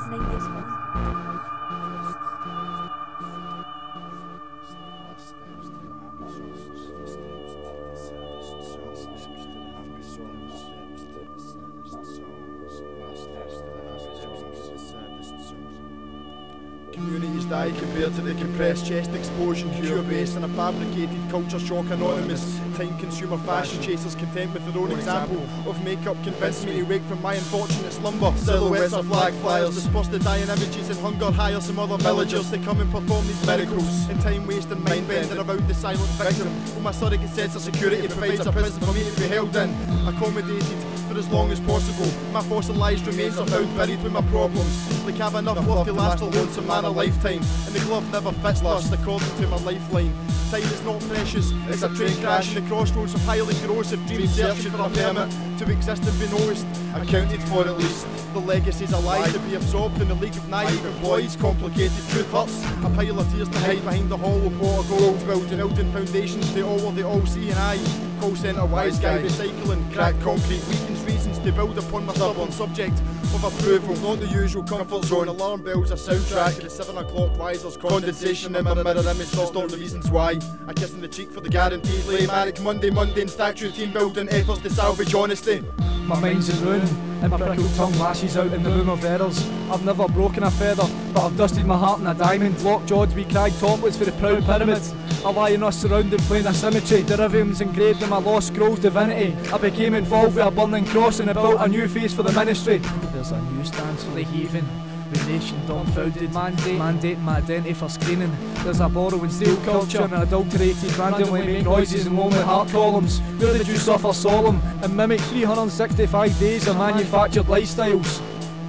Communities die compared to the compressed chest explosion, cure based and a fabricated culture shock anonymous. Time consumer fashion chasers content with their own example of makeup convinced me to wake from my unfortunate slumber. Silhouettes of flag flyers disperse the dying images and hunger hire some other villagers to come and perform these miracles. And time wasting mind bending around the silent victim. Well, my surrogate sense of security provides a prison for me to be held in, accommodated for as long as possible. My fossilised remains are found buried with my problems. Like I've enough love to last a lonesome man a lifetime, and the glove never fits lust according to my lifeline. Time is not precious, it's a train crash in the crossroads of highly corrosive dreams searching for a permit to exist and be noticed, accounted for at least. The legacy's a lie to be absorbed in the league of naive employees. Complicated truth hurts, a pile of tears to hide behind the hollow pot of gold. Building foundations to all of the all-seeing eye. Call centre wise guy recycling cracked concrete weakens reasons to build upon my stubborn subject of approval. Not the usual comfort zone. Alarm bells a soundtrack to the 7 o'clock risers. Condensation in my mirror image to distort the reasons why. A kiss in the cheek for the guaranteed lay. Manic Monday mundane statue team building efforts to salvage honesty. My mind's in ruin, and my prickled tongue lashes out in the room of errors. I've never broken a feather, but I've dusted my heart in a diamond. Lockjawed we cried topless for the proud pyramids. A lioness surrounded plain of symmetry. Derivations engraved in my lost scroll's divinity. I became involved with a burning cross and I built a new face for the ministry. There's a new stance for the heathen. Relation dumbfounded, mandate my identity for screening. There's a borrow and steal culture and adulterated randomly make noises in lonely heart columns. Where did you suffer solemn and mimic 365 days of manufactured lifestyles?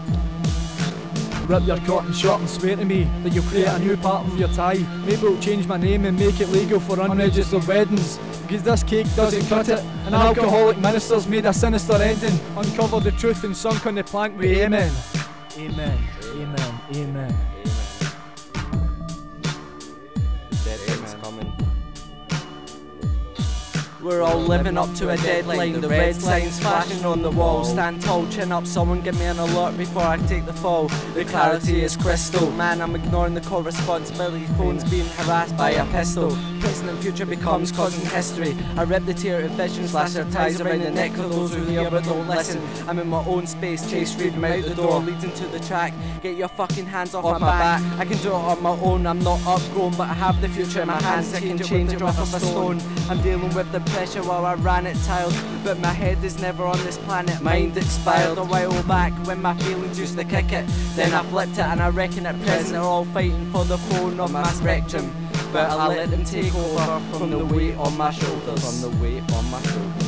Rip your cotton shirt and swear to me that you'll create a new pattern for your tie. Maybe we'll change my name and make it legal for unregistered weddings. Because this cake doesn't cut it, and alcoholic ministers made a sinister ending. Uncovered the truth and sunk on the plank with amen. Amen, amen, amen. Deadline's coming. We're all living up to a deadline. The red signs flashing on the wall. Stand tall, chin up, someone give me an alert before I take the fall. The clarity is crystal. Man, I'm ignoring the core responsibility. Phones being harassed by a pistol. Present and future becomes causing history. I rip the tear of vision, slash their ties around the neck for those who hear but don't listen. I'm in my own space, chase freedom out the door, leading to the track. Get your fucking hands off my back. I can do it on my own, I'm not upgrown, but I have the future in my hands. I can change it with a stone. I'm dealing with the pressure while I ran it tiled, but my head is never on this planet. Mind expired a while back when my feelings used to kick it. Then I flipped it and I reckon at present they're all fighting for the phone of my spectrum. But I let them take over from the weight on my shoulders. From the weight on my shoulders.